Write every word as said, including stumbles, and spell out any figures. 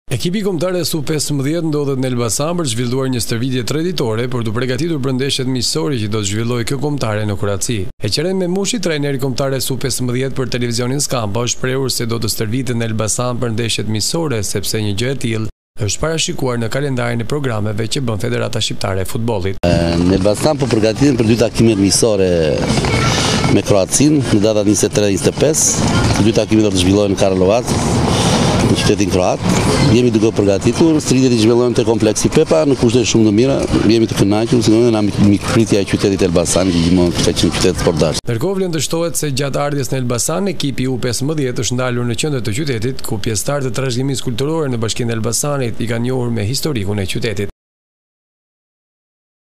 Ekipi kombëtar S U pesëmbëdhjetë ndodhet në Elbasan për zhvilluar një stërvitje traditore për të përgatitur për ndeshjet miqësore që do të zhvillojë kjo kombëtare në Kroaci. Eqeren Memushi, trajneri kombëtar S U pesëmbëdhjetë për televizionin Skampa, është shprehur se do të stërvitet në Elbasan për ndeshjet miqësore sepse një gjë e tillë është parashikuar në kalendarin e programeve që bën Federata Shqiptare e Futbollit. Në Elbasan po përgatiten për dy takimet miqësore me Kroacin në datat njëzet e tre njëzet e pesë. Të dy takimet do të zhvillohen në Karlovac, në qytetin kroat. Jemi duke përgatitur, stërvitjet i zhvillohen te kompleksi Pepa në kushte shumë të mira. Jemi të kënaqur, sigurisht na mikpritja e qytetit Elbasan që gjithmonë ka qenë qytet sportdash. Ndërkohë vlen të shtohet se gjatë ardhjes në Elbasan, ekipi U pesëmbëdhjetë është ndalur në qendër të qytetit, ku pjesëtarë të trashëgimisë kulturore në Bashkinë e Elbasanit i kanë njohur me historikun e qytetit.